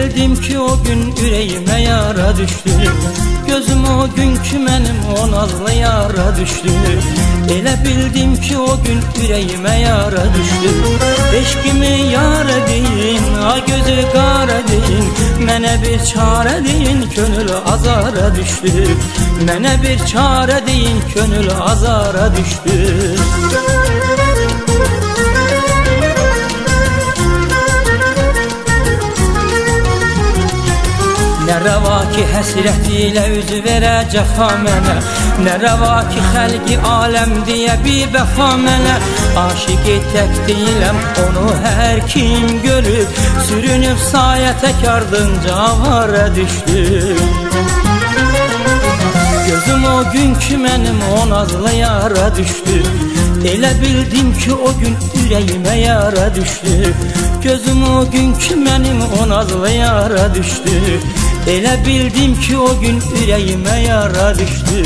bildim ki o gün ürəyimə yara düşdü. Gözüm o gün ki mənim o nazlı yara düşdü. Elə bildim ki o gün ürəyimə yara düşdü. Eşkimi yara deyin, a gözü qara deyin, mənə bir çarə deyin, könül azara düşdü. Mənə bir çarə deyin, könül azara düşdü. Nə rəva ki həsrət ilə üz verə cəfa mənə, nə rəva ki xəlqi aləm deyə bir vəfa mənə. Aşiqi tək deyiləm, onu hər kim görüb, sürünüb sayə tək ardınca avara düşdü. Gözüm o gün ki mənim o nazlı yara düşdü. Elə bildim ki o gün ürəyimə yara düşdü. Gözüm o gün ki mənim o nazlı yara düşdü. Elə bildim ki o gün ürəyimə yara düşdü.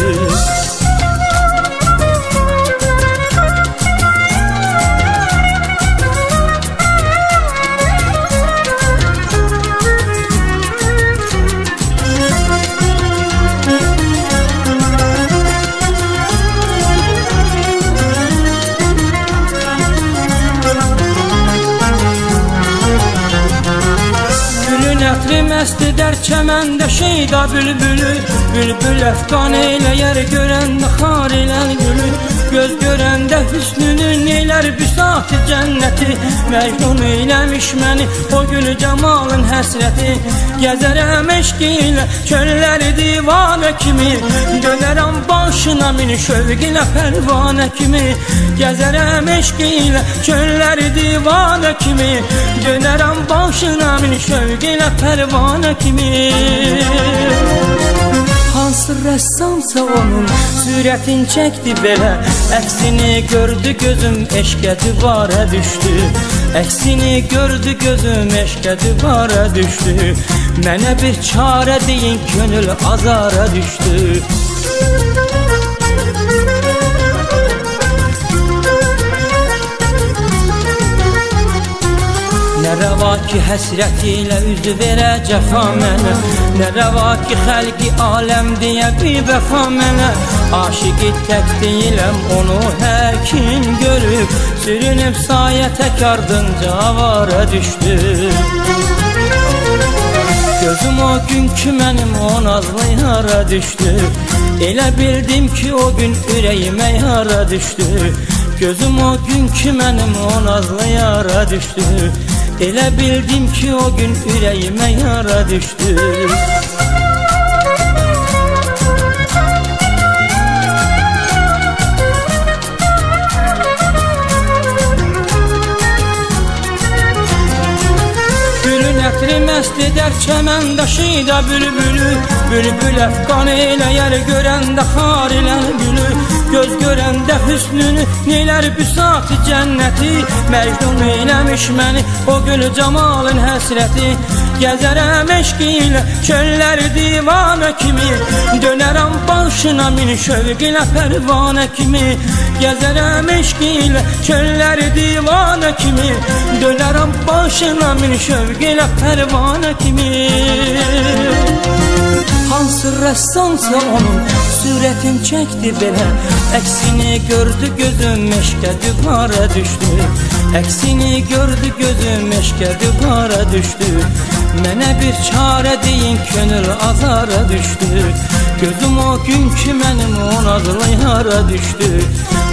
Ətri məst edər çəməndə şeyda bülbülü, bülbül əfqan eyləyər görəndə xar elər gülü. Göz görəndə hüsnünü neylər büsat-ı cənnəti, Məcnun eyləmiş məni o gül cəmalın həsrəti. Gəzərəm eşq ilə çölləri divanə kimi, dönərəm başına min şövq ilə pərvanə kimi. Gəzərəm eşq ilə çölləri divanə kimi, dönərəm başına min şövq ilə pərvanə kimi. Hansı rəssamsa onun sürətin çəkdi belə, əksini gördü gözüm eşqə dübarə düşdü. Əksini gördü gözüm eşqə dübarə düşdü. Mənə bir çarə deyin, könül azara düşdü. Nə rəva ki həsrət ilə üz verə cəfa mənə, nə rəva ki xəlqi aləm deyə bir vəfa mənə. Aşiqi tək deyiləm, onu hər kim görüb, sürünüb sayə tək ardınca avara düşdü. Gözüm o gün ki mənim o nazlı yara düşdü. Elə bildim ki o gün ürəyimə yara düşdü. Gözüm o gün ki mənim o nazlı yara düşdü. Elə bildim ki o gün ürəyimə yara düşdü. Ətri məst edər çəməndə şeyda bülbülü, bülbül əfqan eyləyər görəndə xar elər gülü. Göz görəndə hüsnünü neylər büsat-ı cənnəti, Məcnun eyləmiş məni o gül cəmalın həsrəti. Gəzərəm eşq ilə çölləri divanə kimi, dönərəm başına min şövq ilə pərvanə kimi. Gəzərəm eşq ilə çölləri divanə kimi, dönərəm başına min şövq ilə pərvanə kimi. Hansı rəssamsa onun sürətin çəkdi belə, əksini gördü gözüm eşqə dübarə düşdü. Əksini gördü gözüm eşqə dübarə düşdü. Mənə bir çarə deyin, könül azara düşdü. Gözüm o gün ki mənim o nazlı yara düşdü.